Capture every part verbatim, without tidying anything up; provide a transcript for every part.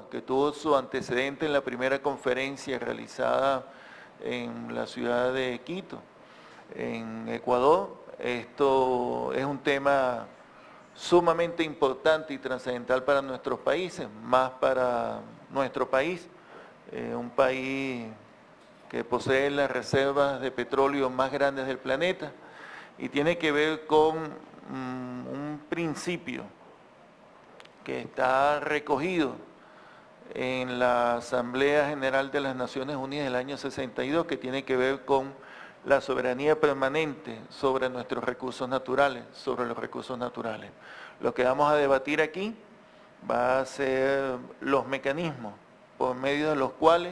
que tuvo su antecedente en la primera conferencia realizada en la ciudad de Quito, en Ecuador. Esto es un tema sumamente importante y trascendental para nuestros países, más para nuestro país, eh, un país que posee las reservas de petróleo más grandes del planeta y tiene que ver con um, un principio que está recogido en la Asamblea General de las Naciones Unidas del año sesenta y dos, que tiene que ver con la soberanía permanente sobre nuestros recursos naturales, sobre los recursos naturales. Lo que vamos a debatir aquí va a ser los mecanismos por medio de los cuales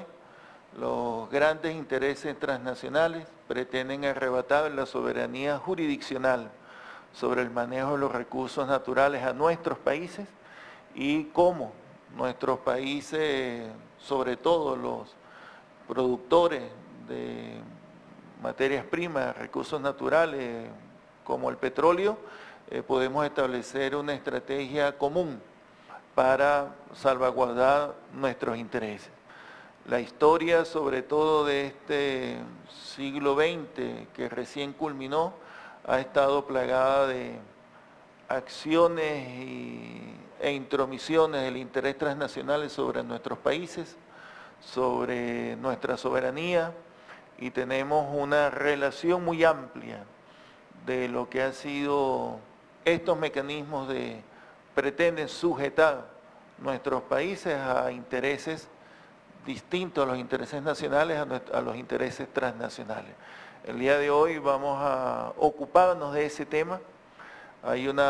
los grandes intereses transnacionales pretenden arrebatar la soberanía jurisdiccional sobre el manejo de los recursos naturales a nuestros países y cómo nuestros países, sobre todo los productores de materias primas, recursos naturales como el petróleo, eh, podemos establecer una estrategia común para salvaguardar nuestros intereses. La historia, sobre todo de este siglo veinte que recién culminó, ha estado plagada de acciones y, e intromisiones del interés transnacional sobre nuestros países, sobre nuestra soberanía, y tenemos una relación muy amplia de lo que han sido estos mecanismos de pretenden sujetar nuestros países a intereses distintos a los intereses nacionales, a, a los intereses transnacionales. El día de hoy vamos a ocuparnos de ese tema. Hay un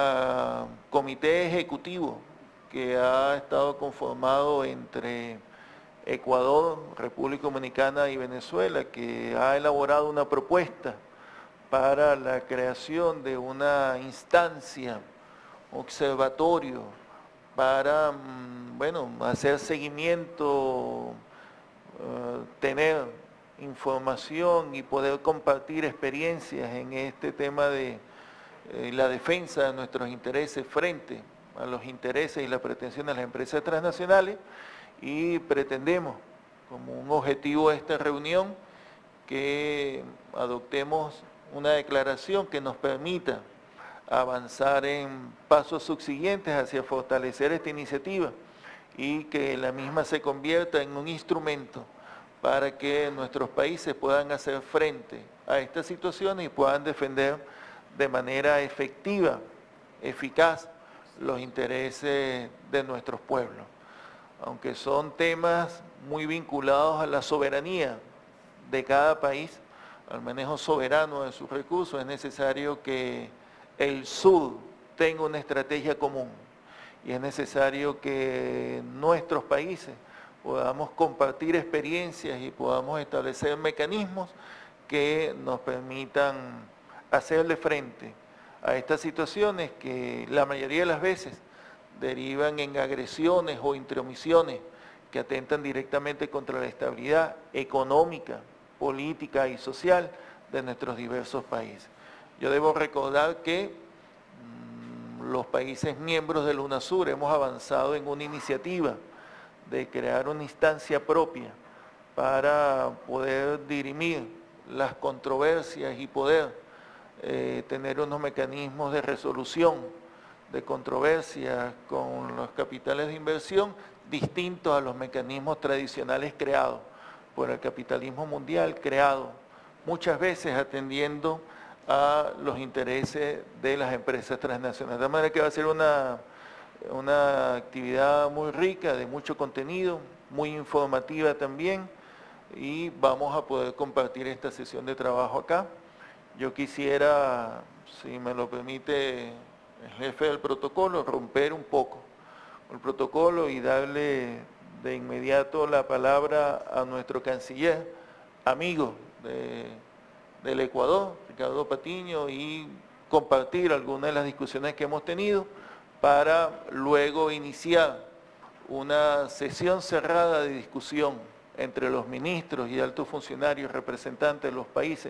comité ejecutivo que ha estado conformado entre Ecuador, República Dominicana y Venezuela, que ha elaborado una propuesta para la creación de una instancia, observatorio, para, bueno, hacer seguimiento, uh, tener información y poder compartir experiencias en este tema de eh, la defensa de nuestros intereses frente a los intereses y las pretensiones de las empresas transnacionales, y pretendemos, como un objetivo de esta reunión, que adoptemos una declaración que nos permita avanzar en pasos subsiguientes hacia fortalecer esta iniciativa y que la misma se convierta en un instrumento para que nuestros países puedan hacer frente a estas situaciones y puedan defender de manera efectiva, eficaz, los intereses de nuestros pueblos. Aunque son temas muy vinculados a la soberanía de cada país, al manejo soberano de sus recursos, es necesario que el sur tenga una estrategia común y es necesario que nuestros países podamos compartir experiencias y podamos establecer mecanismos que nos permitan hacerle frente a estas situaciones que la mayoría de las veces derivan en agresiones o intromisiones que atentan directamente contra la estabilidad económica, política y social de nuestros diversos países. Yo debo recordar que mmm, los países miembros del UNASUR hemos avanzado en una iniciativa de crear una instancia propia para poder dirimir las controversias y poder eh, tener unos mecanismos de resolución de controversias con los capitales de inversión distintos a los mecanismos tradicionales creados por el capitalismo mundial, creado muchas veces atendiendo a los intereses de las empresas transnacionales. De manera que va a ser una, una actividad muy rica, de mucho contenido, muy informativa también, y vamos a poder compartir esta sesión de trabajo acá. Yo quisiera, si me lo permite el jefe del protocolo, romper un poco el protocolo y darle de inmediato la palabra a nuestro canciller, amigo de, del Ecuador, Ricardo Patiño, y compartir algunas de las discusiones que hemos tenido para luego iniciar una sesión cerrada de discusión entre los ministros y altos funcionarios representantes de los países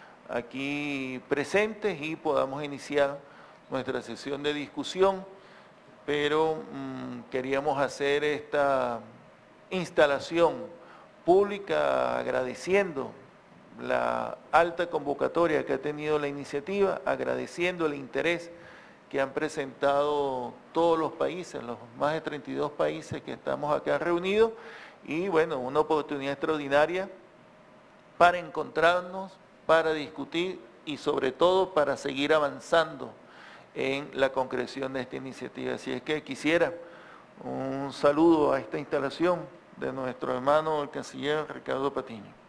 aquí presentes y podamos iniciar nuestra sesión de discusión, pero mmm, queríamos hacer esta instalación pública, agradeciendo la alta convocatoria que ha tenido la iniciativa, agradeciendo el interés que han presentado todos los países, los más de treinta y dos países que estamos acá reunidos, y bueno, una oportunidad extraordinaria para encontrarnos, para discutir y sobre todo para seguir avanzando en la concreción de esta iniciativa. Así es que quisiera un saludo a esta instalación de nuestro hermano el canciller Ricardo Patiño.